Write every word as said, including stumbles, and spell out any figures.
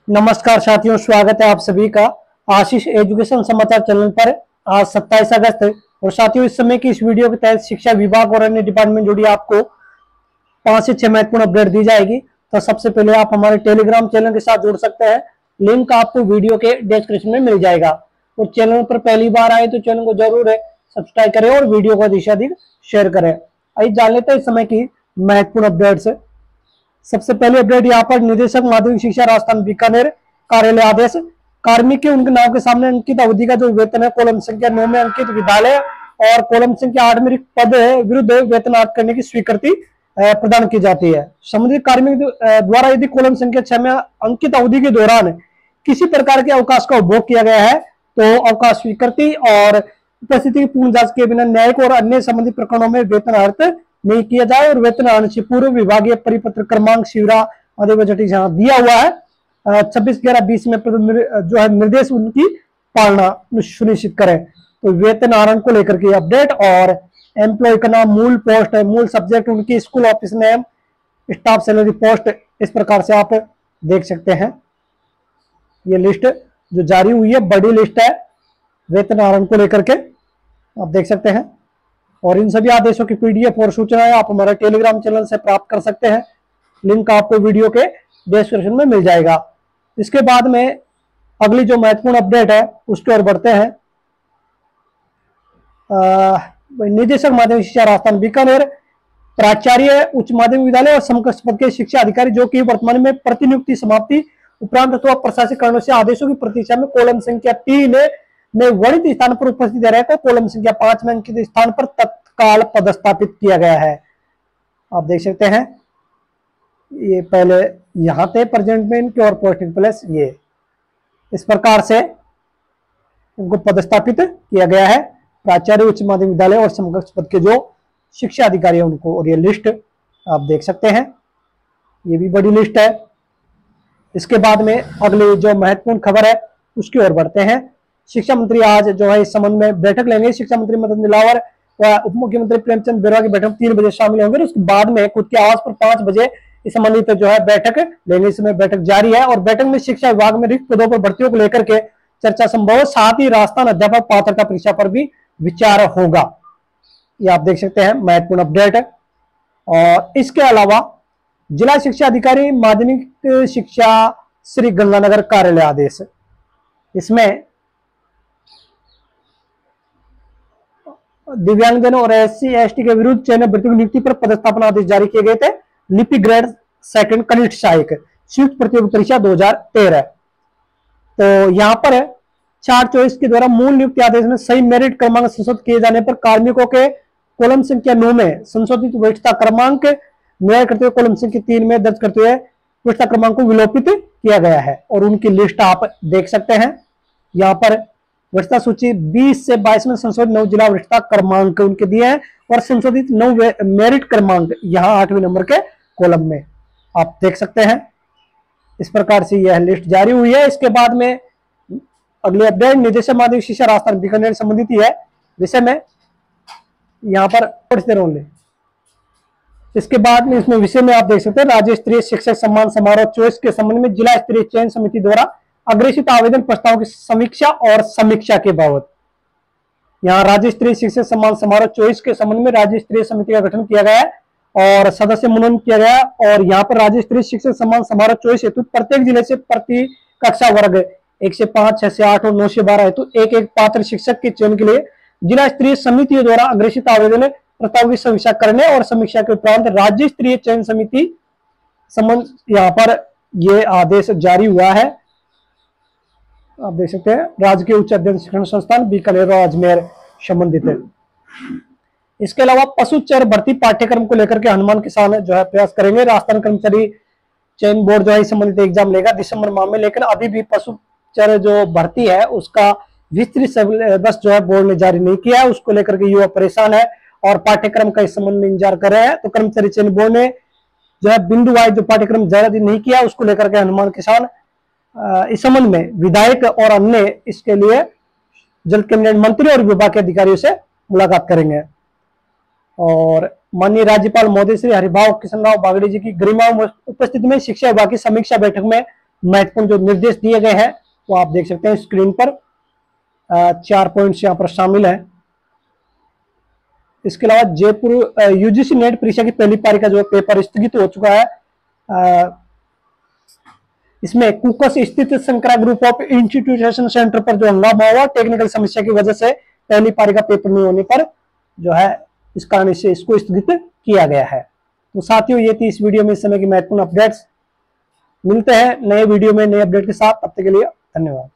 नमस्कार साथियों, स्वागत है आप सभी का आशीष एजुकेशन समाचार चैनल पर। आज सत्ताईस अगस्त है और साथियों इस समय की इस वीडियो के तहत शिक्षा विभाग और अन्य डिपार्टमेंट जुड़ी आपको पांच से छह महत्वपूर्ण अपडेट दी जाएगी। तो सबसे पहले आप हमारे टेलीग्राम चैनल के साथ जुड़ सकते हैं, लिंक आपको वीडियो के डिस्क्रिप्शन में मिल जाएगा। और चैनल पर पहली बार आए तो चैनल को जरूर है सब्सक्राइब करें और वीडियो को अधिक से अधिक शेयर करें। आइए जान लेते हैं इस समय की महत्वपूर्ण अपडेट्स। सबसे पहले अपडेट यहाँ पर निदेशक माध्यमिक शिक्षा राजस्थान बीकानेर कार्यालय आदेश कार्मिक के उनके नाम के सामने अंकित अवधि का जो वेतन है कॉलम संख्या नौ में अंकित विद्यालय और कॉलम संख्या आठ में रिक्त पद है विरुद्ध वेतन आठ करने की स्वीकृति प्रदान की जाती है। संबंधित कार्मिक द्वारा यदि कॉलम संख्या छह में अंकित अवधि के दौरान किसी प्रकार के अवकाश का उपभोग किया गया है तो अवकाश स्वीकृति और उपस्थिति की पूर्ण जांच के बिना न्यायिक और अन्य संबंधित प्रकरणों में वेतन अर्थ नहीं किया जाए और वेतन आने से पूर्व विभागीय परिपत्र क्रमांक शिवरा आदि बजट यहाँ दिया हुआ है छब्बीस ग्यारह बीस में जो है निर्देश उनकी पालना सुनिश्चित करें। तो वेतन आहरण को लेकर के अपडेट और एम्प्लॉय का नाम, मूल पोस्ट, मूल सब्जेक्ट उनकी, school office name, staff salary post, इस प्रकार से आप देख सकते हैं। ये लिस्ट जो जारी हुई है बड़ी लिस्ट है वेतन आहरण को लेकर के, आप देख सकते हैं। और इन सभी आदेशों की पीडीएफ और सूचनाएं आप हमारे टेलीग्राम चैनल से प्राप्त कर सकते हैं, लिंक आपको वीडियो के डिस्क्रिप्शन में मिल जाएगा। इसके बाद में अगली जो महत्वपूर्ण अपडेट है उसकी ओर बढ़ते हैं। निदेशक माध्यमिक शिक्षा राजस्थान बीकानेर प्राचार्य उच्च माध्यमिक विद्यालय और समकक्ष पद के शिक्षा अधिकारी जो कि वर्तमान में प्रतिनियुक्ति समाप्ति उपरांत अथवा प्रशासनिक कारणों से आदेशों की प्रतीक्षा में कॉलम संख्या तीन में वर्णित स्थान पर उपस्थित रहे तो कॉलम संख्या पांच में अंकित स्थान पर तत्काल पदस्थापित किया गया है। आप देख सकते हैं ये पहले यहाँ थे प्रेजेंट में इनके और पोस्टिंग प्लेस ये इस प्रकार से इनको पदस्थापित किया गया है प्राचार्य उच्च माध्यमिक विद्यालय और समकक्ष पद के जो शिक्षा अधिकारी है उनको। और ये लिस्ट आप देख सकते हैं, ये भी बड़ी लिस्ट है। इसके बाद में अगली जो महत्वपूर्ण खबर है उसकी ओर बढ़ते हैं। शिक्षा मंत्री आज जो है इस संबंध में बैठक लेंगे। शिक्षा मंत्री मदन दिलावर व उप मुख्यमंत्री प्रेमचंद बैरवा की बैठक तीन बजे शामिल होंगे। उसके बाद में खुद के आवास पर पांच बजे इस संबंधित जो है बैठक लेंगे। इसमें बैठक जारी है और बैठक में शिक्षा विभाग में रिक्त पदों पर भर्तियों को लेकर के चर्चा संभव है, साथ ही राजस्थान अध्यापक पात्रता परीक्षा पर भी विचार होगा। ये आप देख सकते हैं महत्वपूर्ण अपडेट है। और इसके अलावा जिला शिक्षा अधिकारी माध्यमिक शिक्षा श्री गंगानगर कार्यालय आदेश, इसमें दिव्यांगजन और एस सी एस टी के विरुद्ध चयन भर्ती नियुक्ति पर पदस्थापना आदेश जारी किए गए थे। लिपि ग्रेड सेकंड कनिष्ठ सहायक संयुक्त प्रतियोगी परीक्षा दो हजार तेरह। तो यहाँ पर चार चौबीस के द्वारा मूल नियुक्ति आदेश में सही मेरिट क्रमांक संशोधित किए जाने पर कार्मिकों के कॉलम संख्या नौ में संशोधित वरिष्ठता क्रमांक न्याय करते हुए कॉलम संख्या तीन में दर्ज करते हुए वरिष्ठता क्रमांक को विलोपित किया गया है। और उनकी लिस्ट आप देख सकते हैं। यहाँ पर वरिष्ठता सूची बीस से बाईस में संशोधित नौ जिला वरिष्ठता क्रमांक उनके दिए हैं और संशोधित नौ मेरिट क्रमांक यहाँ आठवें नंबर के कॉलम में आप देख सकते हैं। इस प्रकार से यह लिस्ट जारी हुई है। इसके बाद में अगले अपडेट निदेशक माध्यमिक शिक्षा राजस्थान बीकानेर संबंधित ही है विषय में, यहाँ पर ओनली। इसके बाद में इसमें विषय में आप देख सकते हैं राज्य स्तरीय शिक्षक सम्मान समारोह चौबीस के संबंध में जिला स्तरीय चयन समिति द्वारा अग्रेसित आवेदन प्रस्ताव की समीक्षा और समीक्षा के बाबत यहाँ राज्य स्तरीय शिक्षक सम्मान समारोह चौबीस के संबंध में राज्य स्तरीय समिति का गठन किया गया है और सदस्य मनोनयन किया गया। और यहाँ पर राज्य स्तरीय शिक्षक सम्मान समारोह चौबीस हेतु प्रत्येक जिले से प्रति कक्षा वर्ग एक से पांच, छह से आठ और नौ से बारह हेतु एक एक पात्र शिक्षक के चयन के लिए जिला स्तरीय समिति द्वारा अग्रेसित आवेदन प्रस्ताव की समीक्षा करने और समीक्षा के उपरांत राज्य स्तरीय चयन समिति संबंध यहाँ पर ये आदेश जारी हुआ है। आप देख सकते हैं राजकीय उच्च अध्ययन शिक्षण संस्थान बीकानेर और अजमेर संबंधित है। इसके अलावा पशु चर भर्ती पाठ्यक्रम को लेकर के हनुमान किसान जो है प्रयास करेंगे। राजस्थान कर्मचारी चयन बोर्ड जो है संबंधित एग्जाम लेगा दिसंबर माह में, लेकिन अभी भी पशु चर जो भर्ती है उसका विस्तृत सिलेबस जो है बोर्ड ने जारी नहीं किया है। उसको लेकर के युवा परेशान है और पाठ्यक्रम का इस संबंध में इंतजार कर रहे हैं। तो कर्मचारी चयन बोर्ड ने जो है बिंदु वाइज जो पाठ्यक्रम जारी नहीं किया उसको लेकर के हनुमान किसान इस संबंध में विधायक और अन्य इसके लिए जल्द कैबिनेट मंत्री और विभाग के अधिकारियों से मुलाकात करेंगे। और माननीय राज्यपाल महोदय श्री हरिभाव किशन राव बागड़ी जी की गरिमा उपस्थिति में शिक्षा विभाग की समीक्षा बैठक में महत्वपूर्ण जो निर्देश दिए गए हैं वो आप देख सकते हैं स्क्रीन पर। चार पॉइंट्स यहाँ पर शामिल है। इसके अलावा जयपुर यूजीसी नेट परीक्षा की पहली पारी का जो पेपर स्थगित हो चुका है। आ, इसमें कुकस स्थित Shankara group of institution centre पर जो हंगामा हुआ टेक्निकल समस्या की वजह से पहली पारी का पेपर नहीं होने पर जो है इस कारण से इसको स्थगित किया गया है। तो साथियों ये थी इस वीडियो में इस समय की महत्वपूर्ण अपडेट्स। मिलते हैं नए वीडियो में नए अपडेट के साथ, तब तक के लिए धन्यवाद।